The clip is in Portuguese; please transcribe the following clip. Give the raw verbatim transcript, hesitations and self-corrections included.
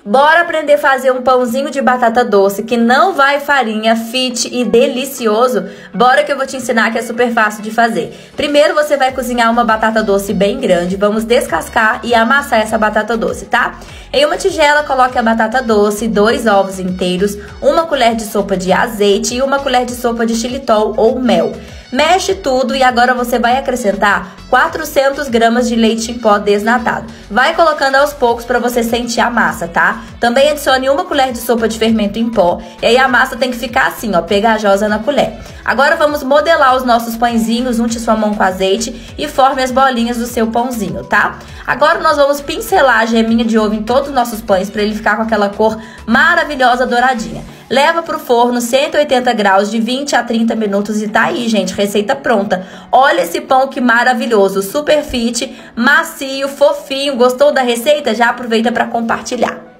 Bora aprender a fazer um pãozinho de batata doce que não vai farinha, fit e delicioso? Bora que eu vou te ensinar, que é super fácil de fazer. Primeiro você vai cozinhar uma batata doce bem grande, vamos descascar e amassar essa batata doce, tá? Em uma tigela coloque a batata doce, dois ovos inteiros, uma colher de sopa de azeite e uma colher de sopa de xilitol ou mel. Mexe tudo e agora você vai acrescentar quatrocentas gramas de leite em pó desnatado. Vai colocando aos poucos para você sentir a massa, tá? Também adicione uma colher de sopa de fermento em pó. E aí a massa tem que ficar assim, ó, pegajosa na colher. Agora vamos modelar os nossos pãezinhos, unte sua mão com azeite e forme as bolinhas do seu pãozinho, tá? Agora nós vamos pincelar a geminha de ovo em todos os nossos pães para ele ficar com aquela cor maravilhosa douradinha. Leva pro forno cento e oitenta graus de vinte a trinta minutos e tá aí, gente, receita pronta. Olha esse pão que maravilhoso, super fit, macio, fofinho. Gostou da receita? Já aproveita para compartilhar.